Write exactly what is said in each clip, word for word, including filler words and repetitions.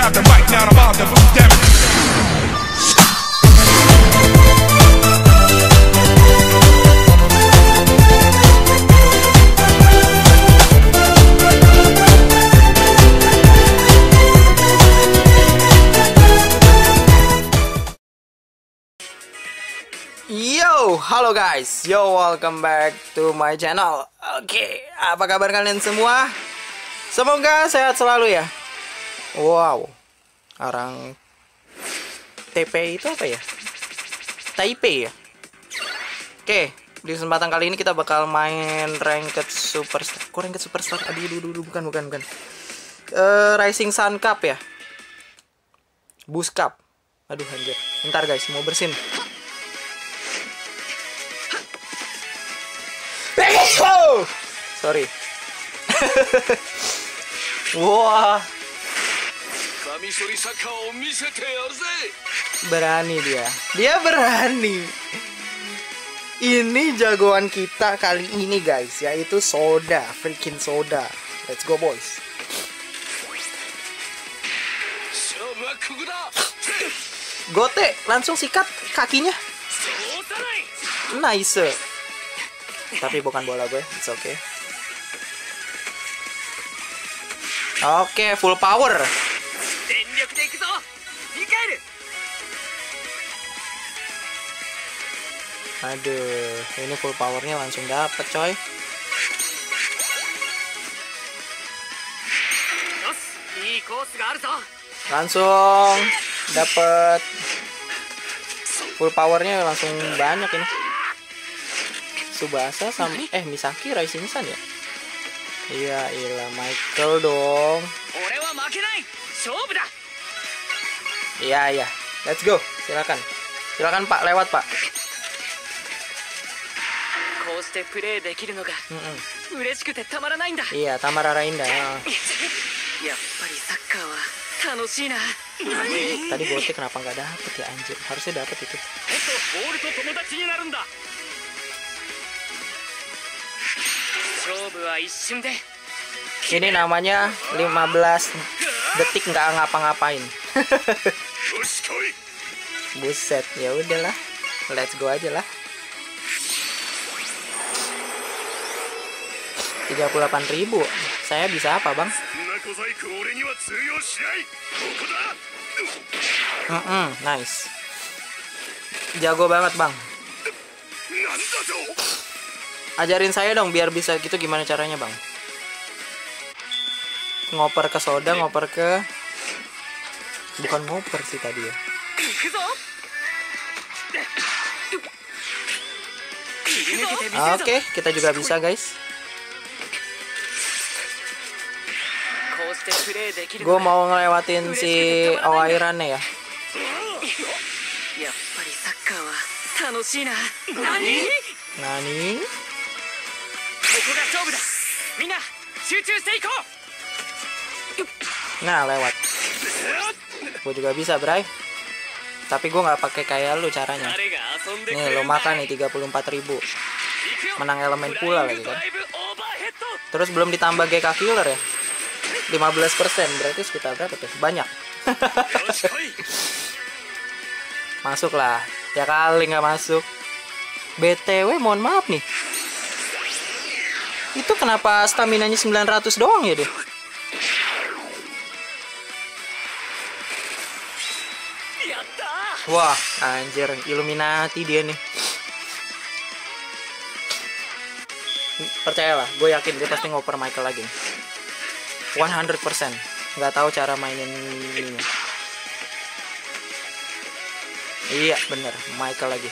grab the mic, now I'm about to boot them. Yo, halo guys, yo, welcome back to my channel. Oke, apa kabar kalian semua? Semoga sehat selalu ya. Wow, orang T P itu apa ya? Taipei ya. Oke, di kesempatan kali ini kita bakal main Ranked Superstar. Kok Ranked Superstar? Aduh, aduh, aduh, bukan, bukan, bukan. Uh, Rising Sun Cup ya. Boost Cup. Aduh, anjir. Bentar guys, mau bersin. Oh, sorry. Wah, berani dia. Dia berani. Ini jagoan kita kali ini guys, yaitu Soda, freaking Soda. Let's go boys. Gote, langsung sikat kakinya. Nice. Tapi bukan bola gue, it's okay. Oke, full power. Aduh, ini full powernya langsung dapet coy. Langsung dapet full powernya, langsung banyak ini. Subasa sama eh Misaki Rising Sun ya? Iya, iyalah Michael dong. Iya, iya. Let's go. Silakan. Silakan Pak, lewat Pak. Mm -mm. Iya, Tamara Indah. Ya. Tadi Gote kenapa nggak dapet ya anjir? Harusnya dapet itu. Ini namanya lima belas detik nggak ngapa-ngapain. Buset, ya udahlah. Let's go aja lah. tiga puluh delapan ribu. Saya bisa apa, Bang? Mm -mm, nice. Jago banget, Bang. Ajarin saya dong biar bisa gitu, gimana caranya Bang? Ngoper ke Soda, ngoper ke... Bukan ngoper sih tadi ya. Oke, kita juga bisa guys. Gue mau ngelewatin si Owairannya ya. Nani? Nah, lewat. Gue juga bisa, Bray. Tapi gue nggak pakai kayak lu caranya. Nih, lo makan nih tiga puluh empat ribu. Menang elemen pula lagi kan. Terus belum ditambah G K Killer ya. lima belas persen, berarti sekitar berapa tuh? Banyak. Masuk lah. Ya kali nggak masuk. B T W mohon maaf nih. Itu kenapa staminanya sembilan ratus doang ya deh? Wah, anjir, Illuminati dia nih. Percayalah, gue yakin dia pasti ngoper Michael lagi. seratus persen. Nggak tahu cara mainin ini. Iya, bener, Michael lagi.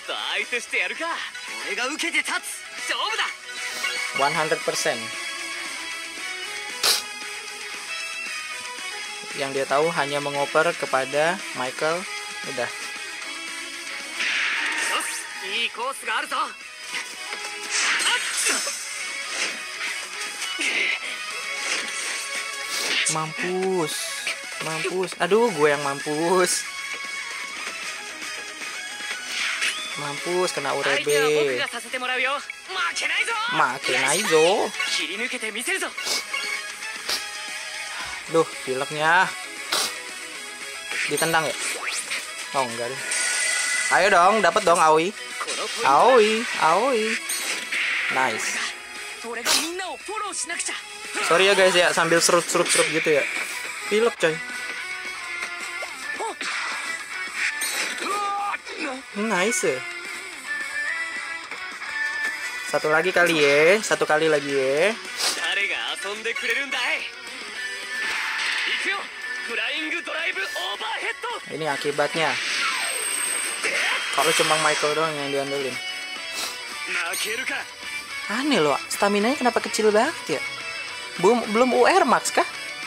seratus persen. Yang dia tahu hanya mengoper kepada Michael. Udah. Mampus. Mampus. Aduh, gue yang mampus. Mampus, kena Urebe. Makenai zo. Duh, pileknya. Ditendang ya? Oh enggak deh. Ayo dong, dapat dong Aoi. Aoi, Aoi. Nice. Sorry ya guys ya, sambil serut-serut-serut gitu ya. Pilek coy. Nice. Satu lagi kali ya, satu kali lagi ya. Ini akibatnya. Kalau cuma Michael doang yang diandelin. Aneh loh, stamina-nya kenapa kecil banget ya? Belum belum U R max kah?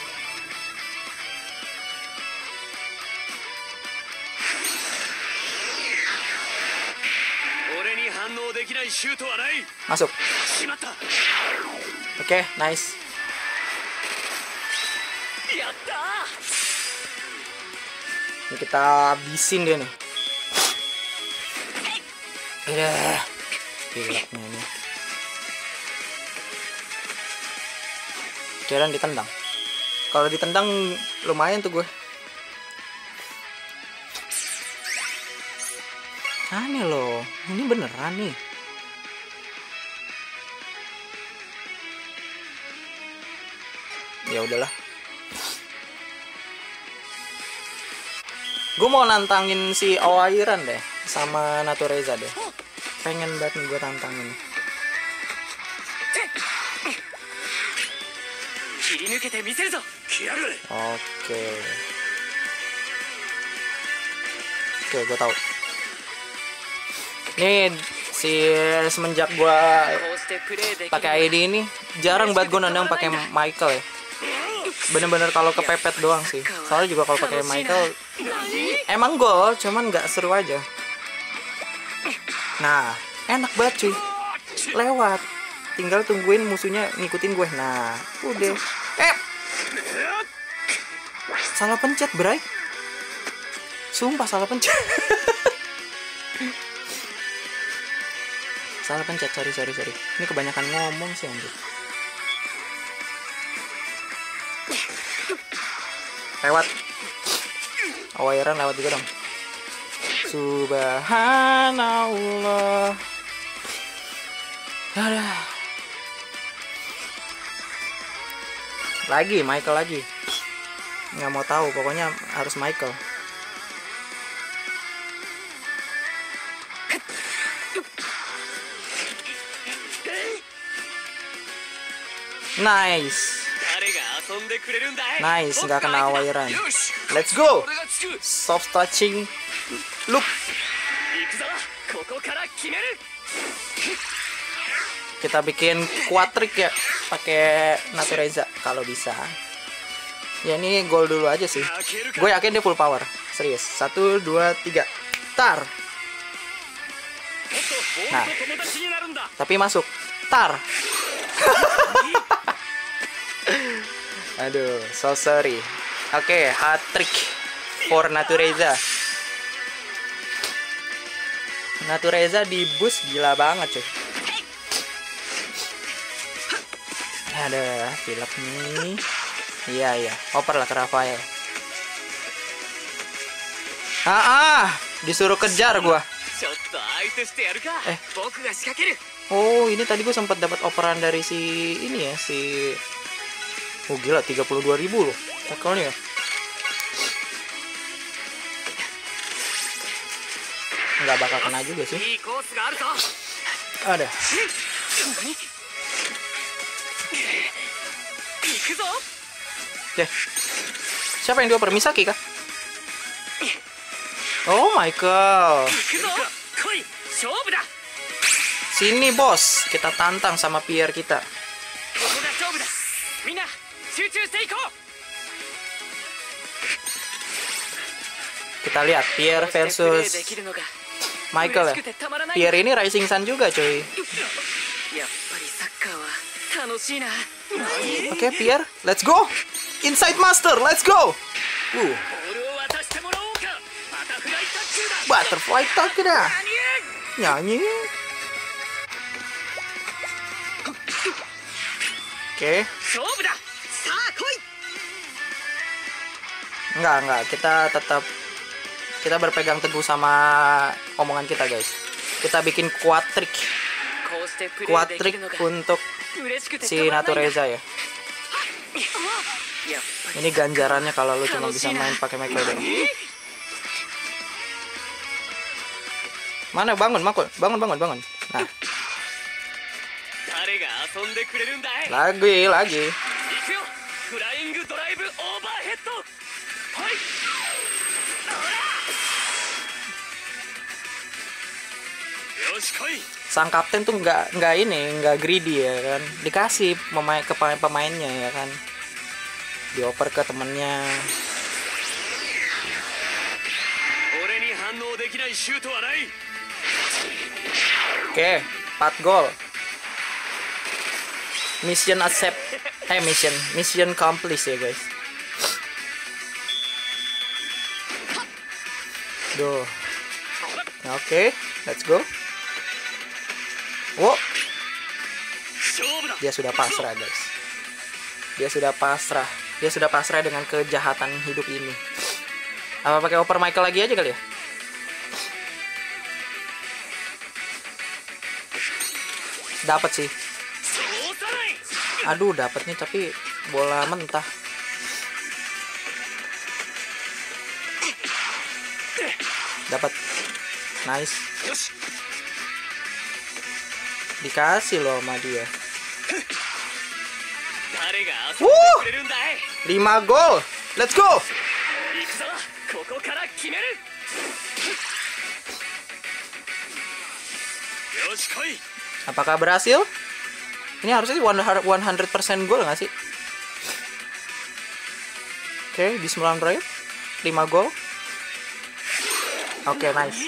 Masuk. Oke, okay, nice. Ini kita habisin dia nih. Udah. Pileknya nih. Kirain ditendang. Kalau ditendang lumayan tuh gue. Aneh loh, ini beneran nih. Ya udahlah. Gue mau nantangin si Awairan deh sama Natureza deh. Pengen banget nih gue tantangin. Oke. Oke, gue tahu. Nih si semenjak gue pakai I D ini jarang banget gue nendang pakai Michael ya. Bener-bener kalau kepepet doang sih. Soalnya juga kalau pakai Michael emang gol, cuman nggak seru aja. Nah, enak banget cuy. Lewat. Tinggal tungguin musuhnya ngikutin gue. Nah, udah. Eh. Salah pencet, Bray. Sumpah salah pencet. Salah pencet, sorry sorry sorry. Ini kebanyakan ngomong sih anjir. Lewat. Awairan lewat juga dong. Subhanallah. Aduh. Lagi Michael lagi. Nggak mau tahu, pokoknya harus Michael. Nice. Nice, nggak kena Awairan. Let's go. Soft touching look. Kita bikin quadric ya, pakai Natureza kalau bisa. Ya ini gol dulu aja sih. Gue yakin dia full power. Serius. Satu, dua, tiga. Tar. Nah. Tapi masuk. Tar. Aduh, so sorry. Oke, okay, hat trick for Natureza. Natureza di boost gila banget cuy. Ada pilek nih. Iya iya, oper lah ke Rafael. Ah, ah, disuruh kejar gua. Eh. Oh, ini tadi gua sempat dapat operan dari si ini ya, si. Oh gila, tiga puluh dua ribu loh tackle-nya. Nggak bakal kena juga sih. Ada. Oke. Siapa yang dioper? Misaki kah? Oh Michael. Sini bos, kita tantang sama Pierre kita. Kita lihat Pierre versus Michael ya. Pierre ini Rising Sun juga coy. Oke okay, Pierre, let's go. Inside Master, let's go. Uh. Butterfly tuck dah. Nyanyi. Oke. Okay. Enggak, enggak. Kita tetap kita berpegang teguh sama omongan kita, guys. Kita bikin kuat trik. Kuat trik untuk si Natureza ya. Ini ganjarannya kalau lu cuma bisa main pakai Michael Bay. Mana bangun, makul, bangun, bangun, bangun. Nah. Lagi, lagi. Sang kapten tuh nggak nggak ini nggak greedy ya kan, dikasih pemain ke pemainnya ya kan, dioper ke temennya. Oke, empat gol. Mission accept. Eh mission, mission complete ya guys. Duh. Oke, okay, let's go. Wow. Dia sudah pasrah guys. Dia sudah pasrah. Dia sudah pasrah dengan kejahatan hidup ini. Apa pakai oper Michael lagi aja kali ya? Dapat sih. Aduh, dapatnya tapi bola mentah. Dapat. Nice. Dikasih loh sama dia. Wuh, lima gol. Let's go. Apakah berhasil? Ini harusnya one hundred percent gol nggak sih? Oke, okay, Bismillahirrahmanirrahim. lima gol. Oke, okay, nice.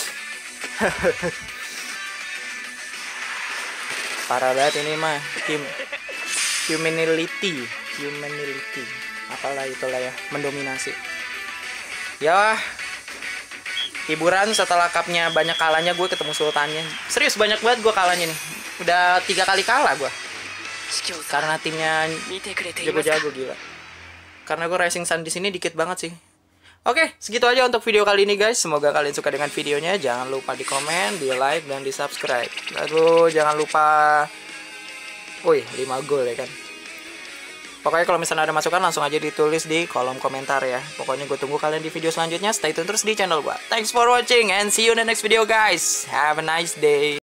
Parah banget ini mah. Hum humanity, humanity. Apalah itulah ya, mendominasi. Ya, hiburan setelah cupnya banyak kalahnya gue ketemu Sultannya. Serius banyak banget gue kalahnya nih. Udah tiga kali kalah gue. Karena timnya jago-jago gila. Karena gue Rising Sun di sini dikit banget sih. Oke, segitu aja untuk video kali ini guys. Semoga kalian suka dengan videonya. Jangan lupa di komen, di like, dan di subscribe. Lalu jangan lupa, wih, lima gol ya kan. Pokoknya kalau misalnya ada masukan langsung aja ditulis di kolom komentar ya. Pokoknya gue tunggu kalian di video selanjutnya. Stay tune terus di channel gue. Thanks for watching and see you in the next video guys. Have a nice day.